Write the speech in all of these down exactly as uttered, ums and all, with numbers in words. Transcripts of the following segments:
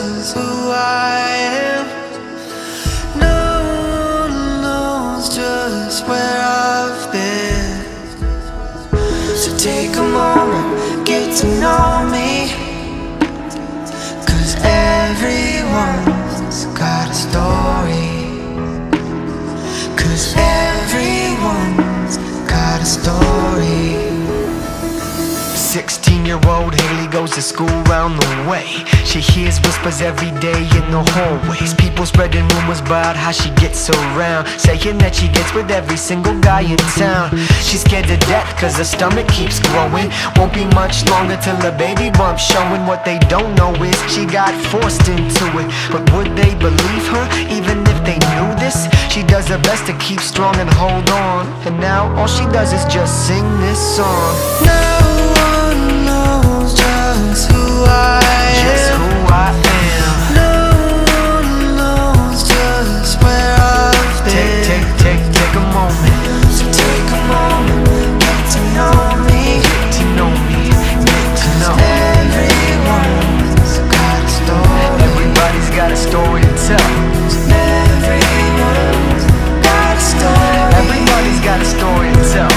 just who I am. No one knows just where I've been. So take a moment, get to know me, 'cause everyone's got a story. 'Cause everyone's got a story. Sixteen-year-old Haley goes to school round the way. She hears whispers every day in the hallways. People spreading rumors about how she gets around, saying that she gets with every single guy in town. She's scared to death cause her stomach keeps growing. Won't be much longer till the baby bump showing. What they don't know is she got forced into it. But would they believe her even if they knew this? She does her best to keep strong and hold on, and now all she does is just sing this song. No one knows just who I am. Just who I am. No one knows just where I've been. Take, take, take, take a moment. So take a moment, get to know me, Get to know me, get to know. everyone's got a story. Everybody's got a story to tell. Everyone's got a story. Everybody's got a story to tell.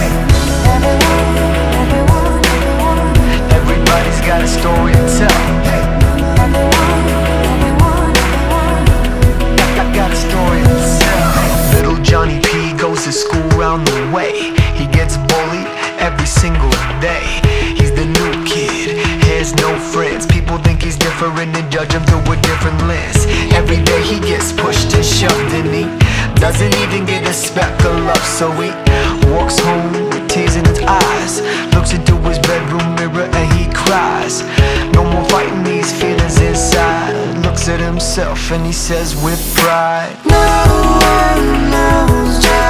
Everybody's got a story to tell. I got a story to tell. Little Johnny P goes to school round the way. He gets bullied every single day. He's the new kid, has no friends. People think he's different and judge him through a different lens. Every day he gets pushed and shoved and he doesn't even get a speck of love. So he walks home with tears in his eyes, looks into his bedroom mirror and he cries. No more fighting these feelings inside. Looks at himself and he says with pride, No one knows just